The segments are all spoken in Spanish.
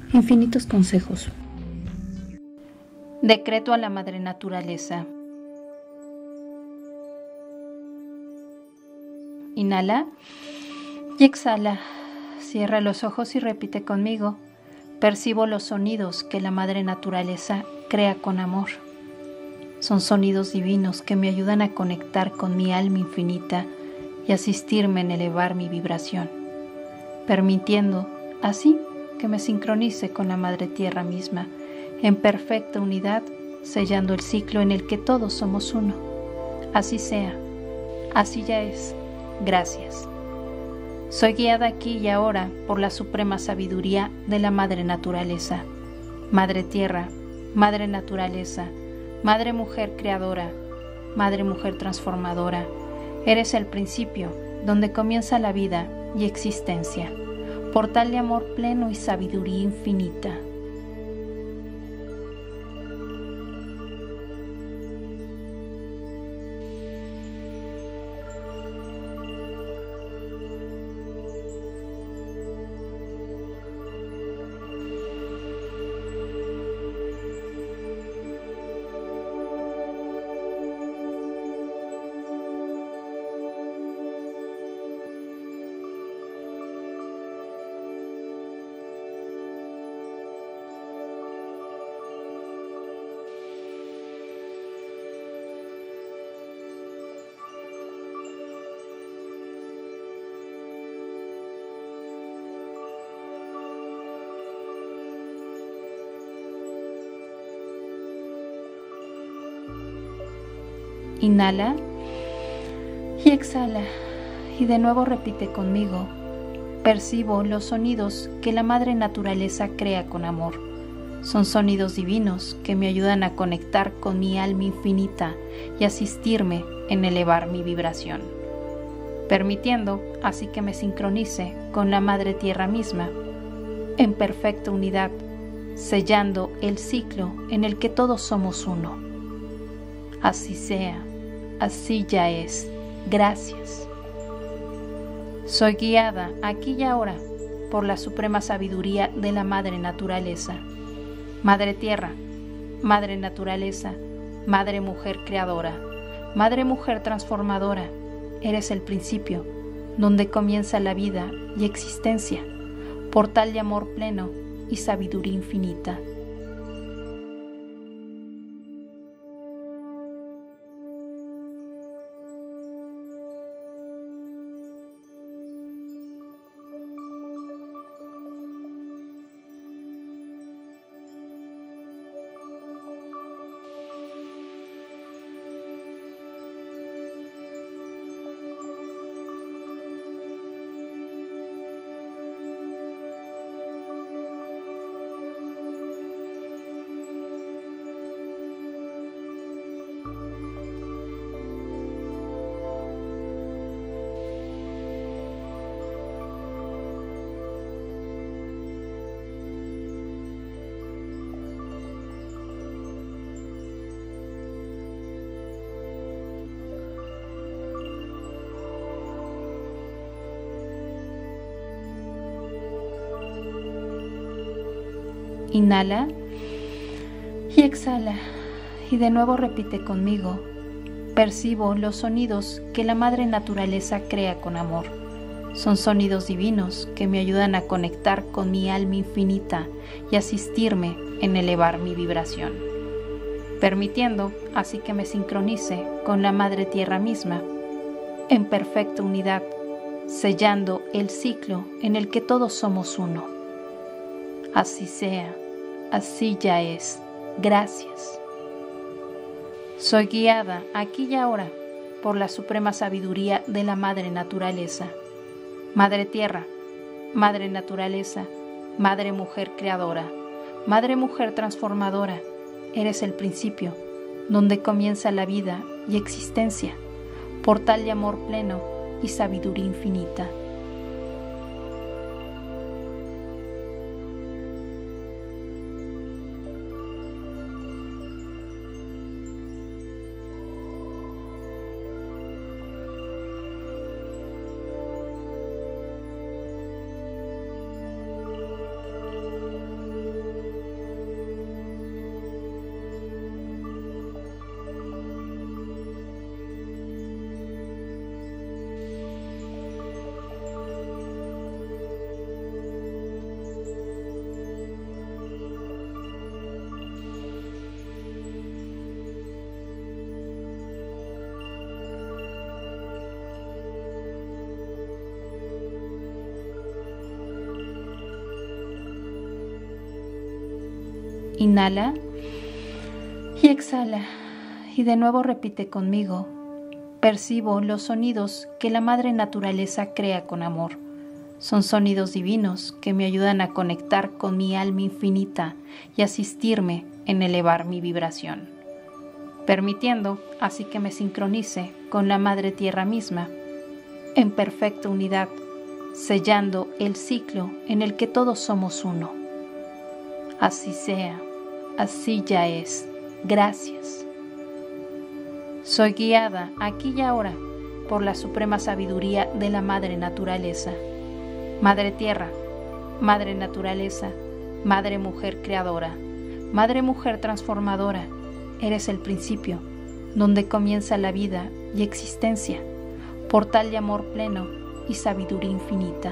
Infinitos consejos. Decreto a la Madre Naturaleza. Inhala y exhala. Cierra los ojos y repite conmigo. Percibo los sonidos que la Madre Naturaleza crea con amor. Son sonidos divinos que me ayudan a conectar con mi alma infinita y asistirme en elevar mi vibración, permitiendo así que me sincronice con la Madre Tierra misma, en perfecta unidad, sellando el ciclo en el que todos somos uno. Así sea, así ya es. Gracias. Soy guiada aquí y ahora por la suprema sabiduría de la Madre Naturaleza. Madre Tierra, Madre Naturaleza, Madre Mujer Creadora, Madre Mujer Transformadora, eres el principio donde comienza la vida y existencia, portal de amor pleno y sabiduría infinita. Inhala y exhala y de nuevo repite conmigo. Percibo los sonidos que la Madre Naturaleza crea con amor. Son sonidos divinos que me ayudan a conectar con mi alma infinita y asistirme en elevar mi vibración, permitiendo así que me sincronice con la Madre Tierra misma, en perfecta unidad, sellando el ciclo en el que todos somos uno. Así sea, así ya es. Gracias. Soy guiada aquí y ahora por la suprema sabiduría de la Madre Naturaleza. Madre Tierra, Madre Naturaleza, Madre Mujer Creadora, Madre Mujer Transformadora, eres el principio donde comienza la vida y existencia, portal de amor pleno y sabiduría infinita. Inhala y exhala y de nuevo repite conmigo. Percibo los sonidos que la Madre Naturaleza crea con amor. Son sonidos divinos que me ayudan a conectar con mi alma infinita y asistirme en elevar mi vibración, permitiendo así que me sincronice con la Madre Tierra misma, en perfecta unidad, sellando el ciclo en el que todos somos uno. Así sea, así ya es. Gracias. Soy guiada aquí y ahora por la suprema sabiduría de la Madre Naturaleza. Madre Tierra, Madre Naturaleza, Madre Mujer Creadora, Madre Mujer Transformadora, eres el principio donde comienza la vida y existencia, portal de amor pleno y sabiduría infinita. Inhala y exhala. Y de nuevo repite conmigo. Percibo los sonidos que la madre naturaleza crea con amor. Son sonidos divinos que me ayudan a conectar con mi alma infinita y asistirme en elevar mi vibración, permitiendo así que me sincronice con la Madre Tierra misma, en perfecta unidad, sellando el ciclo en el que todos somos uno. Así sea, así ya es. Gracias. Soy guiada aquí y ahora por la suprema sabiduría de la Madre Naturaleza. Madre Tierra, Madre Naturaleza, Madre Mujer Creadora, Madre Mujer Transformadora, eres el principio, donde comienza la vida y existencia, portal de amor pleno y sabiduría infinita.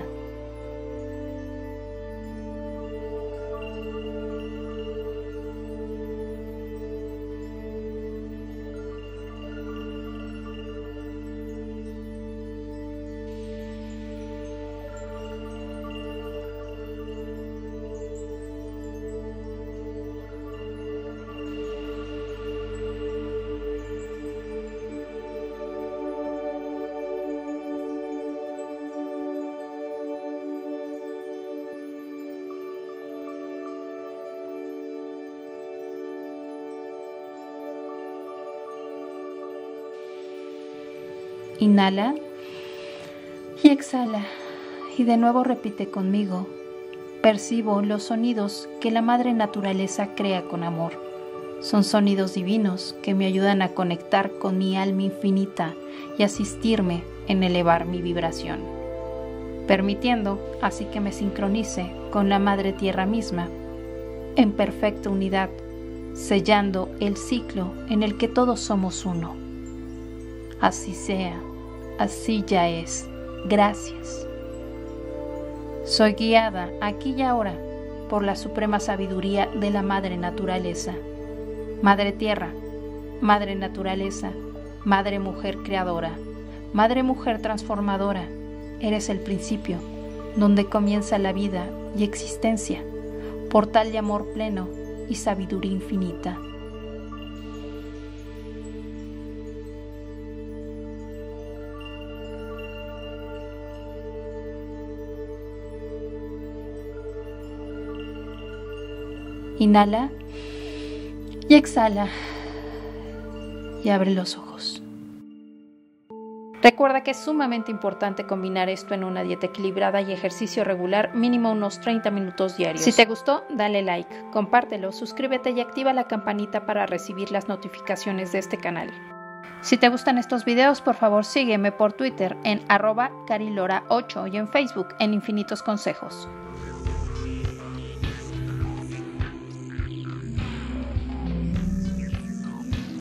Inhala y exhala. Y de nuevo repite conmigo. Percibo los sonidos que la Madre Naturaleza crea con amor. Son sonidos divinos que me ayudan a conectar con mi alma infinita y asistirme en elevar mi vibración, permitiendo así que me sincronice con la Madre Tierra misma, en perfecta unidad, sellando el ciclo en el que todos somos uno. Así sea, así ya es. Gracias. Soy guiada aquí y ahora por la suprema sabiduría de la Madre Naturaleza. Madre Tierra, Madre Naturaleza, Madre Mujer Creadora, Madre Mujer Transformadora, eres el principio, donde comienza la vida y existencia, portal de amor pleno y sabiduría infinita. Inhala y exhala y abre los ojos. Recuerda que es sumamente importante combinar esto en una dieta equilibrada y ejercicio regular, mínimo unos 30 minutos diarios. Si te gustó, dale like, compártelo, suscríbete y activa la campanita para recibir las notificaciones de este canal. Si te gustan estos videos, por favor sígueme por Twitter en @carilora8 y en Facebook en Infinitos Consejos.